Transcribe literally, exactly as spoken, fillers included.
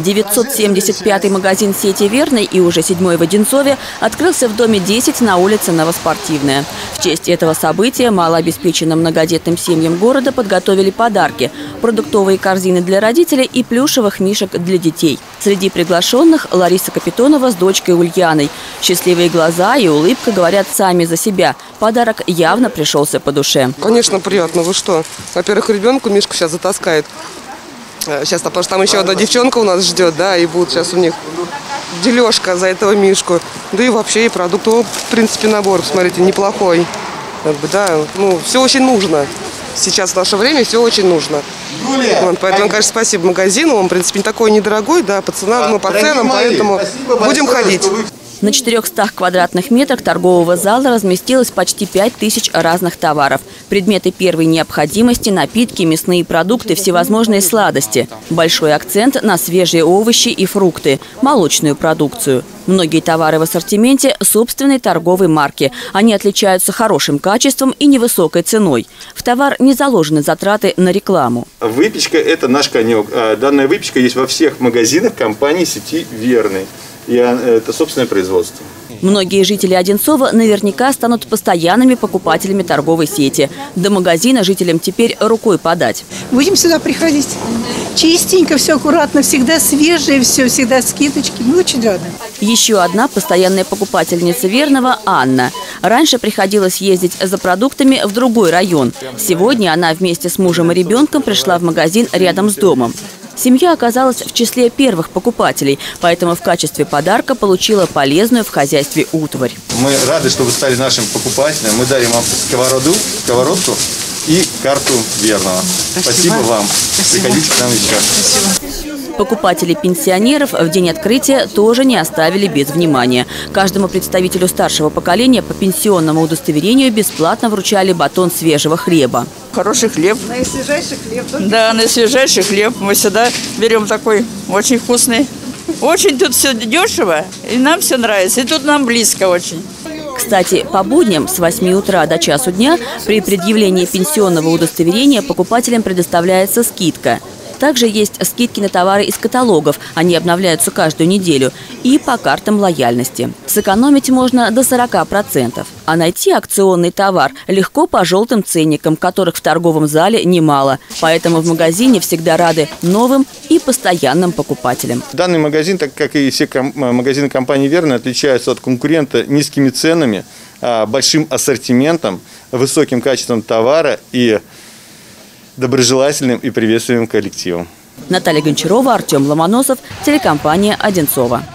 девятьсот семьдесят пятый магазин сети «Верный» и уже седьмой в Одинцове открылся в доме десять на улице Новоспортивная. В честь этого события малообеспеченным многодетным семьям города подготовили подарки – продуктовые корзины для родителей и плюшевых мишек для детей. Среди приглашенных Лариса Капитонова с дочкой Ульяной. Счастливые глаза и улыбка говорят сами за себя. Подарок явно пришелся по душе. Конечно, приятно. Вы что? Во-первых, ребенку мишку сейчас затаскает. Сейчас, потому что там еще одна девчонка у нас ждет, да, и будет сейчас у них дележка за этого мишку. Да и вообще и продуктовый, в принципе, набор, посмотрите, неплохой. Как бы, да, ну, все очень нужно. Сейчас в наше время все очень нужно. Вот, поэтому, конечно, спасибо магазину. Он, в принципе, не такой недорогой, да, по ценам, ну, по ценам, поэтому будем ходить. На четырёхстах квадратных метрах торгового зала разместилось почти пять тысяч разных товаров. Предметы первой необходимости, напитки, мясные продукты, всевозможные сладости. Большой акцент на свежие овощи и фрукты, молочную продукцию. Многие товары в ассортименте собственной торговой марки. Они отличаются хорошим качеством и невысокой ценой. В товар не заложены затраты на рекламу. Выпечка – это наш конек. Данная выпечка есть во всех магазинах компании сети «Верный». И это собственное производство. Многие жители Одинцова наверняка станут постоянными покупателями торговой сети. До магазина жителям теперь рукой подать. Будем сюда приходить. Чистенько, все аккуратно, всегда свежее, все, всегда скидочки. Мы очень рады. Еще одна постоянная покупательница «Верного» – Анна. Раньше приходилось ездить за продуктами в другой район. Сегодня она вместе с мужем и ребенком пришла в магазин рядом с домом. Семья оказалась в числе первых покупателей, поэтому в качестве подарка получила полезную в хозяйстве утварь. Мы рады, что вы стали нашим покупателем. Мы дарим вам сковороду, сковородку и карту «Верного». Спасибо, Спасибо вам. Спасибо. Приходите к нам еще. Спасибо. Покупатели пенсионеров в день открытия тоже не оставили без внимания. Каждому представителю старшего поколения по пенсионному удостоверению бесплатно вручали батон свежего хлеба. Хороший хлеб. Наисвежайший хлеб. Да, наисвежайший хлеб. Мы всегда берем такой очень вкусный. Очень тут все дешево, и нам все нравится. И тут нам близко очень. Кстати, по будням с восьми утра до часу дня при предъявлении пенсионного удостоверения покупателям предоставляется скидка. Также есть скидки на товары из каталогов, они обновляются каждую неделю, и по картам лояльности. Сэкономить можно до сорока процентов. А найти акционный товар легко по желтым ценникам, которых в торговом зале немало. Поэтому в магазине всегда рады новым и постоянным покупателям. Данный магазин, так как и все магазины компании «Верный», отличаются от конкурента низкими ценами, большим ассортиментом, высоким качеством товара и доброжелательным и приветственным коллективом. Наталья Гончарова, Артем Ломоносов, телекомпания «Одинцова».